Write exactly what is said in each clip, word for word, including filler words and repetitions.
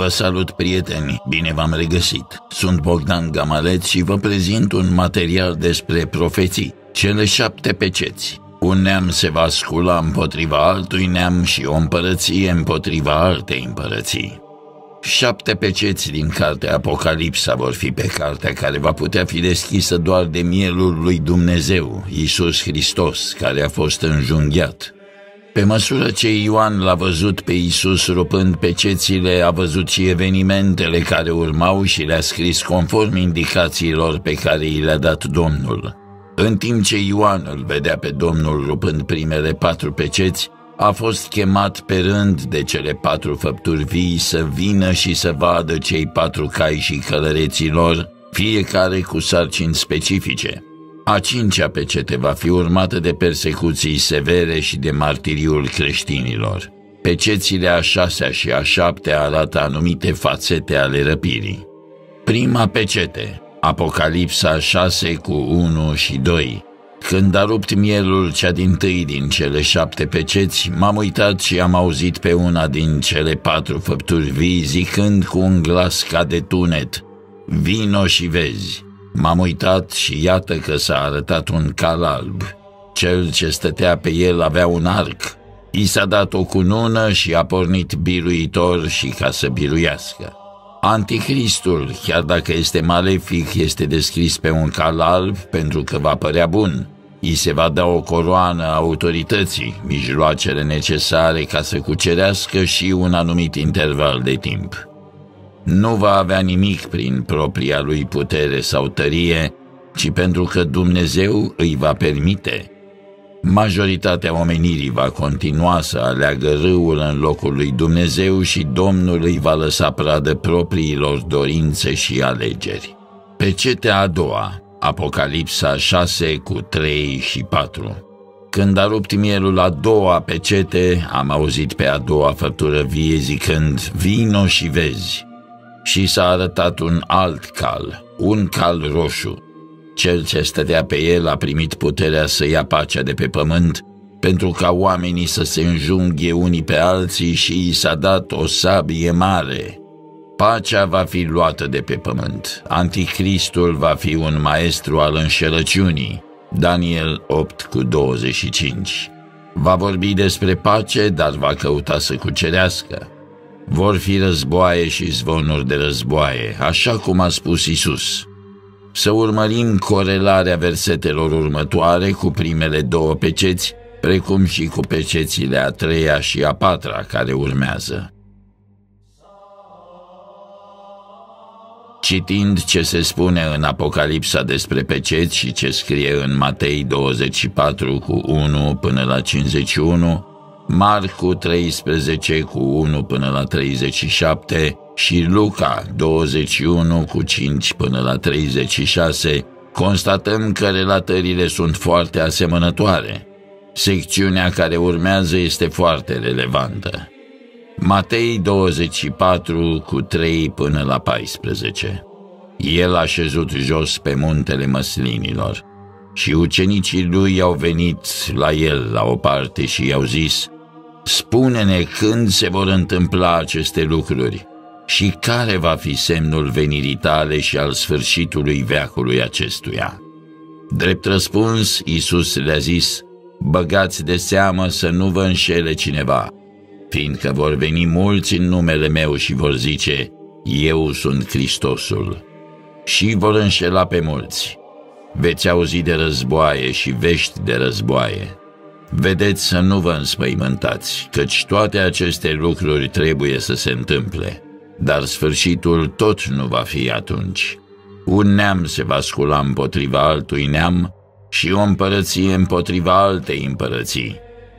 Vă salut, prieteni, bine v-am regăsit. Sunt Bogdan Gamalet și vă prezint un material despre profeții, cele șapte peceți. Un neam se va scula împotriva altui neam și o împărăție împotriva altei împărății. Șapte peceți din cartea Apocalipsa vor fi pe cartea care va putea fi deschisă doar de mielul lui Dumnezeu, Iisus Hristos, care a fost înjunghiat. Pe măsură ce Ioan l-a văzut pe Iisus rupând pecețile, a văzut și evenimentele care urmau și le-a scris conform indicațiilor pe care i le-a dat Domnul. În timp ce Ioan îl vedea pe Domnul rupând primele patru peceți, a fost chemat pe rând de cele patru făpturi vii să vină și să vadă cei patru cai și călăreții lor, fiecare cu sarcini specifice. A cincea pecete va fi urmată de persecuții severe și de martiriul creștinilor. Pecețile a șasea și a șaptea arată anumite fațete ale răpirii. Prima pecete, Apocalipsa șase cu unu și doi. Când a rupt mielul cea dintâi din cele șapte peceți, m-am uitat și am auzit pe una din cele patru făpturi vii zicând cu un glas ca de tunet: vino și vezi. M-am uitat și iată că s-a arătat un cal alb. Cel ce stătea pe el avea un arc. I s-a dat o cunună și a pornit biruitor și ca să biruiască. Anticristul, chiar dacă este malefic, este descris pe un cal alb pentru că va părea bun. I se va da o coroană a autorității, mijloacele necesare ca să cucerească și un anumit interval de timp. Nu va avea nimic prin propria lui putere sau tărie, ci pentru că Dumnezeu îi va permite. Majoritatea omenirii va continua să aleagă râul în locul lui Dumnezeu și Domnul îi va lăsa pradă propriilor dorințe și alegeri. Pecetea a doua, Apocalipsa șase cu trei și patru. Când a rupt mielul a doua pecete, am auzit pe a doua făptură vie zicând: vino și vezi. Și s-a arătat un alt cal, un cal roșu. Cel ce stătea pe el a primit puterea să ia pacea de pe pământ, pentru ca oamenii să se înjunghe unii pe alții și i s-a dat o sabie mare. Pacea va fi luată de pe pământ. Anticristul va fi un maestru al înșelăciunii. Daniel opt cu douăzeci și cinci. Va vorbi despre pace, dar va căuta să cucerească. Vor fi războaie și zvonuri de războaie, așa cum a spus Iisus. Să urmărim corelarea versetelor următoare cu primele două peceți, precum și cu pecețile a treia și a patra care urmează. Citind ce se spune în Apocalipsa despre peceți și ce scrie în Matei douăzeci și patru cu unu până la cincizeci și unu, Marcu treisprezece cu unu până la treizeci și șapte și Luca douăzeci și unu cu cinci până la treizeci și șase, constatăm că relatările sunt foarte asemănătoare. Secțiunea care urmează este foarte relevantă. Matei douăzeci și patru cu trei până la paisprezece. El a șezut jos pe muntele măslinilor și ucenicii lui au venit la el la o parte și i-au zis: spune-ne când se vor întâmpla aceste lucruri și care va fi semnul venirii tale și al sfârșitului veacului acestuia. Drept răspuns, Iisus le-a zis: băgați de seamă să nu vă înșele cineva, fiindcă vor veni mulți în numele meu și vor zice: eu sunt Hristosul, și vor înșela pe mulți. Veți auzi de războaie și vești de războaie. Vedeți să nu vă înspăimântați, căci toate aceste lucruri trebuie să se întâmple, dar sfârșitul tot nu va fi atunci. Un neam se va scula împotriva altui neam și o împărăție împotriva altei împărății.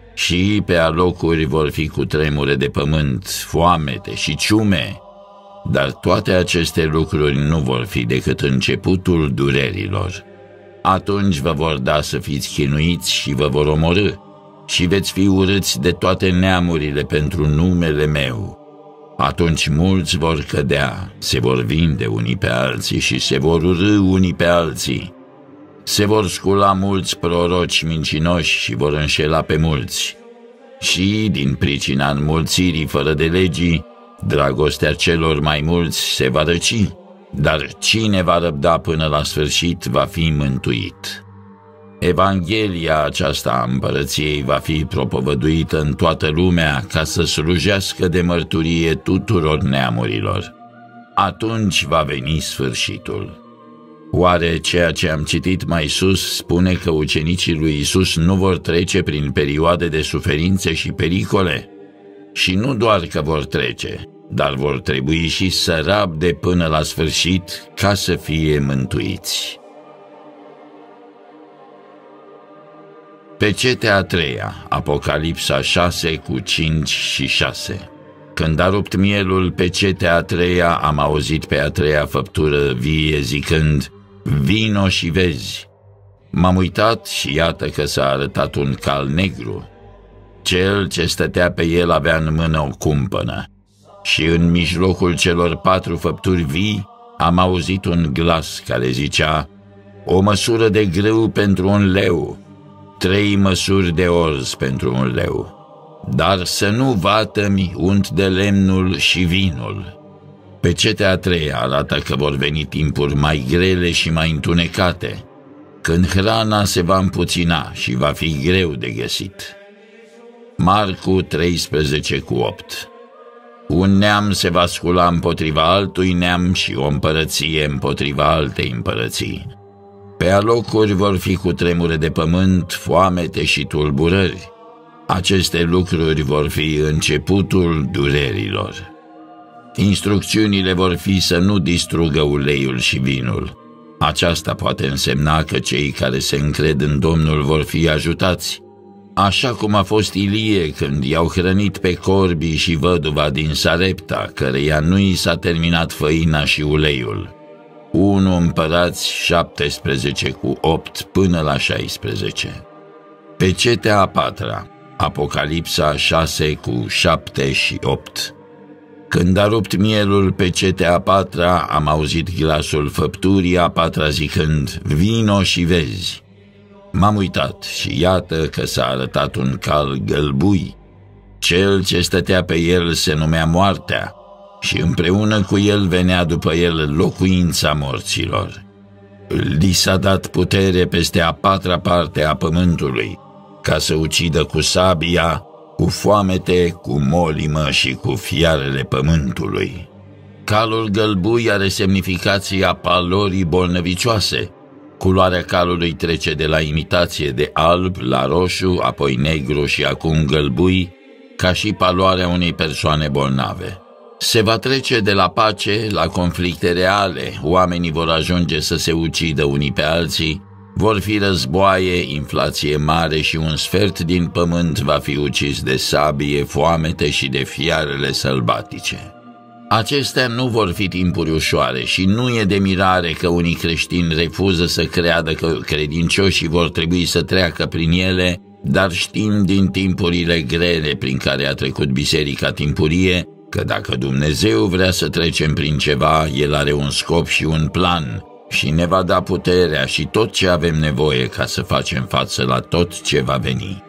Și pe alocuri vor fi cutremure de pământ, foamete și ciume, dar toate aceste lucruri nu vor fi decât începutul durerilor. Atunci vă vor da să fiți chinuiți și vă vor omorî și veți fi urâți de toate neamurile pentru numele meu. Atunci mulți vor cădea, se vor vinde unii pe alții și se vor urî unii pe alții. Se vor scula mulți proroci mincinoși și vor înșela pe mulți. Și, din pricina înmulțirii fără de legii, Dragostea celor mai mulți se va răci, dar cine va răbda până la sfârșit va fi mântuit. Evanghelia aceasta a împărăției va fi propovăduită în toată lumea ca să slujească de mărturie tuturor neamurilor. Atunci va veni sfârșitul. Oare ceea ce am citit mai sus spune că ucenicii lui Isus nu vor trece prin perioade de suferințe și pericole? Și nu doar că vor trece, dar vor trebui și să rabde până la sfârșit ca să fie mântuiți. Pecetea a treia, Apocalipsa șase cu cinci și șase. Când a rupt mielul pecetea a treia, am auzit pe a treia făptură vie zicând: vino și vezi. M-am uitat și iată că s-a arătat un cal negru. Cel ce stătea pe el avea în mână o cumpănă. Și în mijlocul celor patru făpturi vii am auzit un glas care zicea: o măsură de grâu pentru un leu, trei măsuri de orz pentru un leu, dar să nu vată-mi unt de lemnul și vinul. Pecetea a treia arată că vor veni timpuri mai grele și mai întunecate, când hrana se va împuțina și va fi greu de găsit. Marcu treisprezece cu opt. Un neam se va scula împotriva altui neam și o împărăție împotriva altei împărății. Pe alocuri vor fi cutremure de pământ, foamete și tulburări. Aceste lucruri vor fi începutul durerilor. Instrucțiunile vor fi să nu distrugă uleiul și vinul. Aceasta poate însemna că cei care se încred în Domnul vor fi ajutați, așa cum a fost Ilie când i-au hrănit pe corbii și văduva din Sarepta, căreia nu i s-a terminat făina și uleiul. unu Împărați șaptesprezece cu opt până la șaisprezece. Pecetea a patra, Apocalipsa șase cu șapte și opt. Când a rupt mielul pecetea a patra, am auzit glasul făpturii a patra zicând: vino și vezi. M-am uitat și iată că s-a arătat un cal gălbui. Cel ce stătea pe el se numea Moartea și împreună cu el venea după el locuința morților. Li s-a dat putere peste a patra parte a pământului, ca să ucidă cu sabia, cu foamete, cu molimă și cu fiarele pământului. Calul gălbui are semnificația palorii bolnăvicioase. Culoarea calului trece de la imitație de alb la roșu, apoi negru și acum gălbui, ca și paloarea unei persoane bolnave. Se va trece de la pace la conflicte reale, oamenii vor ajunge să se ucidă unii pe alții, vor fi războaie, inflație mare și un sfert din pământ va fi ucis de sabie, foamete și de fiarele sălbatice. Acestea nu vor fi timpuri ușoare și nu e de mirare că unii creștini refuză să creadă că credincioșii vor trebui să treacă prin ele, dar știm din timpurile grele prin care a trecut biserica timpurie că dacă Dumnezeu vrea să trecem prin ceva, El are un scop și un plan și ne va da puterea și tot ce avem nevoie ca să facem față la tot ce va veni.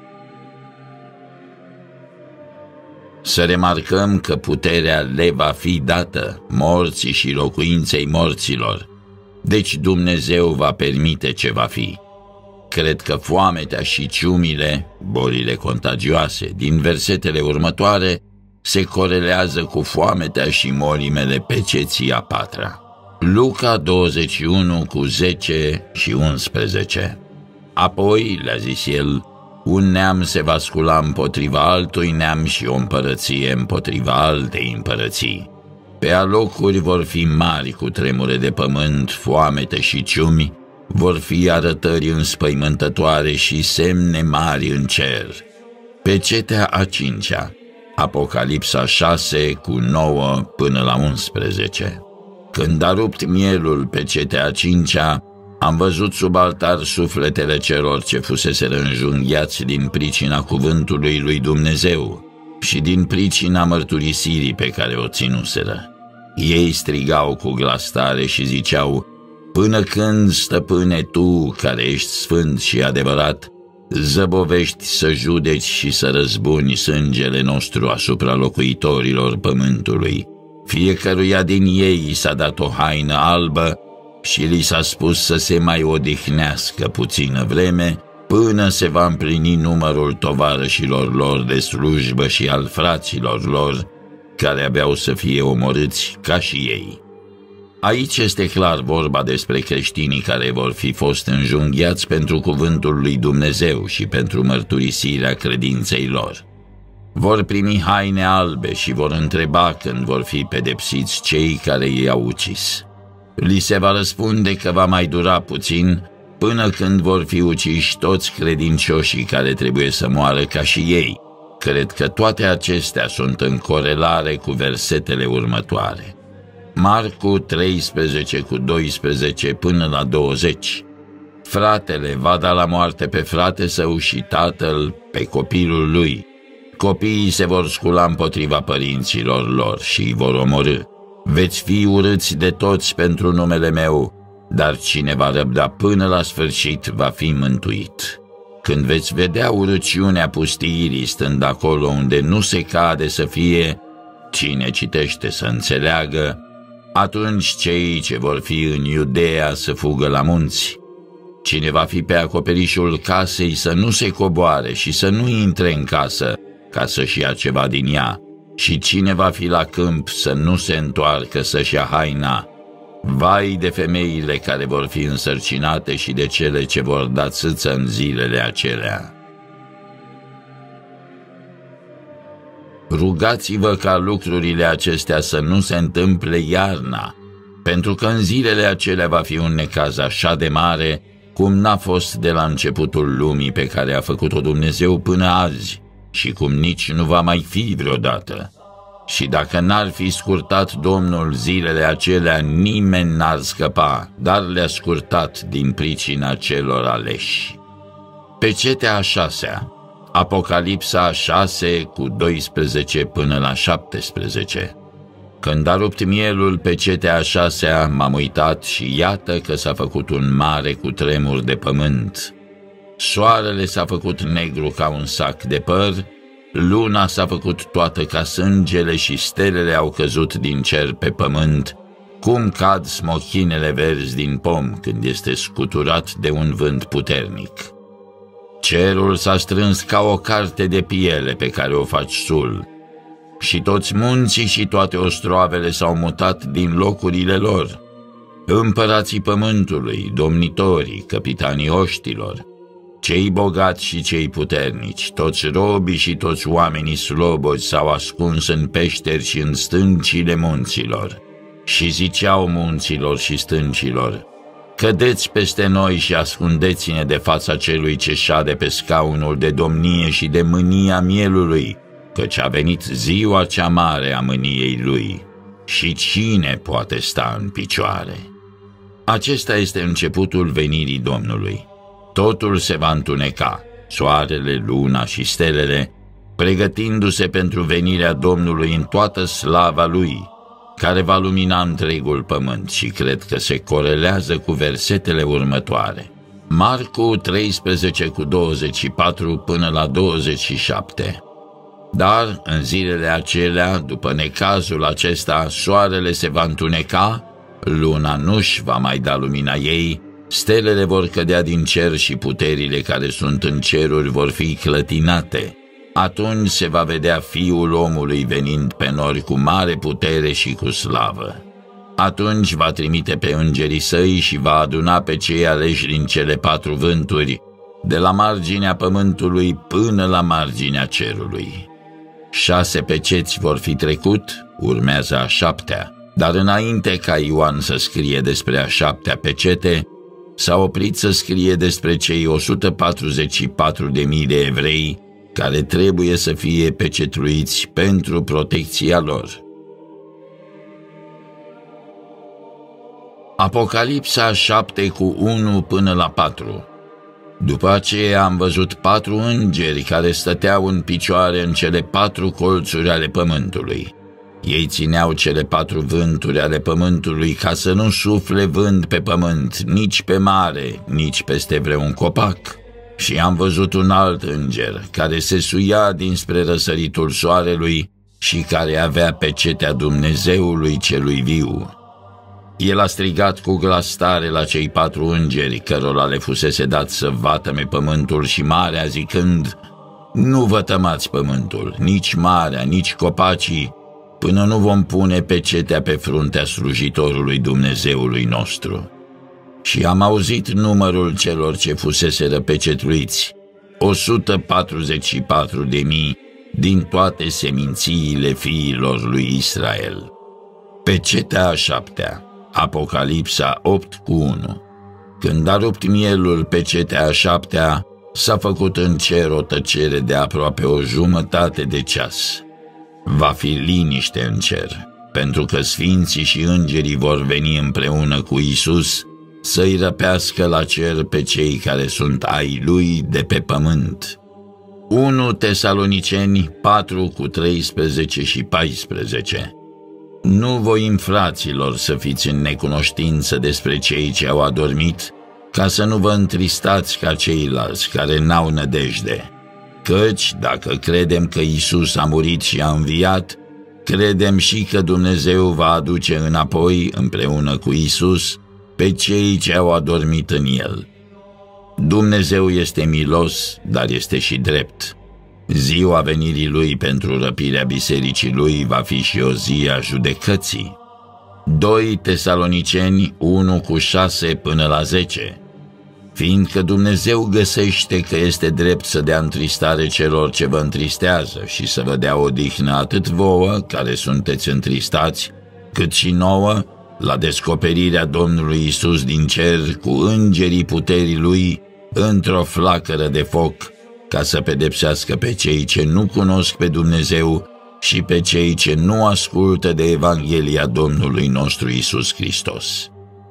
Să remarcăm că puterea le va fi dată morții și locuinței morților, deci Dumnezeu va permite ce va fi. Cred că foametea și ciumile, bolile contagioase, din versetele următoare se corelează cu foametea și molimele peceții a patra. Luca douăzeci și unu cu zece și unsprezece. Apoi, le-a zis el, un neam se va scula împotriva altui neam și o împărăție împotriva altei împărății. Pe alocuri vor fi mari cu tremure de pământ, foamete și ciumi, vor fi arătări înspăimântătoare și semne mari în cer. Pecetea a cincea, Apocalipsa șase cu nouă până la unsprezece. Când a rupt mielul pecetea a cincea, am văzut sub altar sufletele celor ce fuseseră înjunghiați din pricina cuvântului lui Dumnezeu și din pricina mărturisirii pe care o ținuseră. Ei strigau cu glas tare și ziceau: până când, stăpâne, tu, care ești sfânt și adevărat, zăbovești să judeci și să răzbuni sângele nostru asupra locuitorilor pământului. Fiecăruia din ei i s-a dat o haină albă și li s-a spus să se mai odihnească puțină vreme, până se va împlini numărul tovarășilor lor de slujbă și al fraților lor, care aveau să fie omorâți ca și ei. Aici este clar vorba despre creștinii care vor fi fost înjunghiați pentru cuvântul lui Dumnezeu și pentru mărturisirea credinței lor. Vor primi haine albe și vor întreba când vor fi pedepsiți cei care i-au ucis. Li se va răspunde că va mai dura puțin, până când vor fi uciși toți credincioșii care trebuie să moară ca și ei. Cred că toate acestea sunt în corelare cu versetele următoare. Marcu treisprezece cu doisprezece până la douăzeci. Fratele va da la moarte pe frate său și tatăl pe copilul lui. Copiii se vor scula împotriva părinților lor și îi vor omorî. Veți fi urâți de toți pentru numele meu, dar cine va răbda până la sfârșit va fi mântuit. Când veți vedea urăciunea pustiirii stând acolo unde nu se cade să fie, cine citește să înțeleagă, atunci cei ce vor fi în Iudeea să fugă la munți. Cine va fi pe acoperișul casei să nu se coboare și să nu intre în casă ca să-și ia ceva din ea, și cine va fi la câmp să nu se întoarcă să-și ia haina. Vai de femeile care vor fi însărcinate și de cele ce vor da țâță în zilele acelea. Rugați-vă ca lucrurile acestea să nu se întâmple iarna, pentru că în zilele acelea va fi un necaz așa de mare, cum n-a fost de la începutul lumii pe care a făcut-o Dumnezeu până azi, și cum nici nu va mai fi vreodată. Și dacă n-ar fi scurtat Domnul zilele acelea, nimeni n-ar scăpa, dar le-a scurtat din pricina celor aleși. Pecetea a șasea. Apocalipsa a șase cu doisprezece până la șaptesprezece. Când a rupt mielul pecetea a șasea, m-am uitat și iată că s-a făcut un mare cutremur de pământ. Soarele s-a făcut negru ca un sac de păr, luna s-a făcut toată ca sângele și stelele au căzut din cer pe pământ, cum cad smochinele verzi din pom când este scuturat de un vânt puternic. Cerul s-a strâns ca o carte de piele pe care o faci sul, și toți munții și toate ostroavele s-au mutat din locurile lor. Împărații pământului, domnitorii, capitanii oștilor, cei bogați și cei puternici, toți robii și toți oamenii slobozi s-au ascuns în peșteri și în stâncile munților și ziceau munților și stâncilor: cădeți peste noi și ascundeți-ne de fața celui ce șade pe scaunul de domnie și de mânia mielului, căci a venit ziua cea mare a mâniei lui. Și cine poate sta în picioare? Acesta este începutul venirii Domnului. Totul se va întuneca, soarele, luna și stelele, pregătindu-se pentru venirea Domnului în toată slava Lui, care va lumina întregul pământ, și cred că se corelează cu versetele următoare. Marcu treisprezece cu douăzeci și patru până la douăzeci și șapte. Dar în zilele acelea, după necazul acesta, soarele se va întuneca, luna nu-și va mai da lumina ei, stelele vor cădea din cer și puterile care sunt în ceruri vor fi clătinate. Atunci se va vedea Fiul omului venind pe nori cu mare putere și cu slavă. Atunci va trimite pe îngerii săi și va aduna pe cei aleși din cele patru vânturi, de la marginea pământului până la marginea cerului. Șase peceți vor fi trecut, urmează a șaptea, dar înainte ca Ioan să scrie despre a șaptea pecete, s-a oprit să scrie despre cei o sută patruzeci și patru de mii de evrei care trebuie să fie pecetluiți pentru protecția lor. Apocalipsa șapte cu unu până la patru. După aceea am văzut patru îngeri care stăteau în picioare în cele patru colțuri ale pământului. Ei țineau cele patru vânturi ale pământului ca să nu sufle vânt pe pământ, nici pe mare, nici peste vreun copac. Și am văzut un alt înger care se suia dinspre răsăritul soarelui și care avea pecetea Dumnezeului celui viu. El a strigat cu glas tare la cei patru îngeri cărora le fusese dat să vatăme pământul și marea, zicând: nu vătămați pământul, nici marea, nici copacii, până nu vom pune pecetea pe fruntea slujitorului Dumnezeului nostru. Și am auzit numărul celor ce fuseseră pecetluiți, o sută patruzeci și patru de mii din toate semințiile fiilor lui Israel. Pecetea a șaptea, Apocalipsa opt cu unu. Când a rupt mielul pecetea a șaptea, s-a făcut în cer o tăcere de aproape o jumătate de ceas. Va fi liniște în cer, pentru că sfinții și îngerii vor veni împreună cu Iisus să-i răpească la cer pe cei care sunt ai lui de pe pământ. unu Tesaloniceni patru cu treisprezece și paisprezece. Nu voim, fraților, să fiți în necunoștință despre cei ce au adormit, ca să nu vă întristați ca ceilalți care n-au nădejde. Căci, dacă credem că Iisus a murit și a înviat, credem și că Dumnezeu va aduce înapoi, împreună cu Iisus, pe cei ce au adormit în El. Dumnezeu este milos, dar este și drept. Ziua venirii Lui pentru răpirea bisericii Lui va fi și o zi a judecății. doi Tesaloniceni unu cu șase până la zece. Fiindcă Dumnezeu găsește că este drept să dea întristare celor ce vă întristează și să vă dea odihnă atât vouă, care sunteți întristați, cât și nouă, la descoperirea Domnului Iisus din cer cu îngerii puterii Lui într-o flacără de foc, ca să pedepsească pe cei ce nu cunosc pe Dumnezeu și pe cei ce nu ascultă de Evanghelia Domnului nostru Iisus Hristos.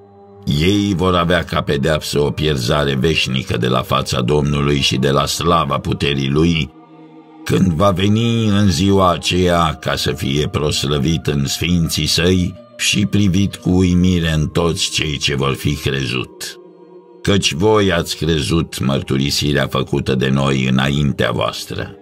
Ei vor avea ca pedeapsă o pierzare veșnică de la fața Domnului și de la slava puterii Lui, când va veni în ziua aceea ca să fie proslăvit în sfinții Săi și privit cu uimire în toți cei ce vor fi crezut. Căci voi ați crezut mărturisirea făcută de noi înaintea voastră.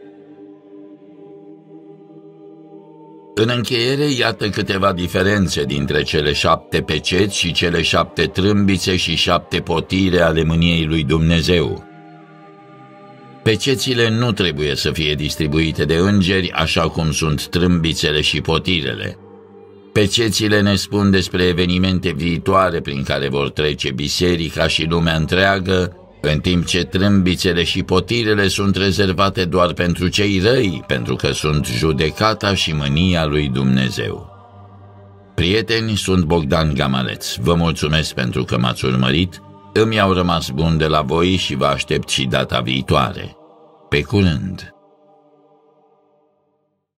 În încheiere, iată câteva diferențe dintre cele șapte peceți și cele șapte trâmbițe și șapte potire ale mâniei lui Dumnezeu. Pecețile nu trebuie să fie distribuite de îngeri, așa cum sunt trâmbițele și potirele. Pecețile ne spun despre evenimente viitoare prin care vor trece biserica și lumea întreagă, în timp ce trâmbițele și potirele sunt rezervate doar pentru cei răi, pentru că sunt judecata și mânia lui Dumnezeu. Prieteni, sunt Bogdan Gamaleț. Vă mulțumesc pentru că m-ați urmărit, îmi au rămas bun de la voi și vă aștept și data viitoare. Pe curând!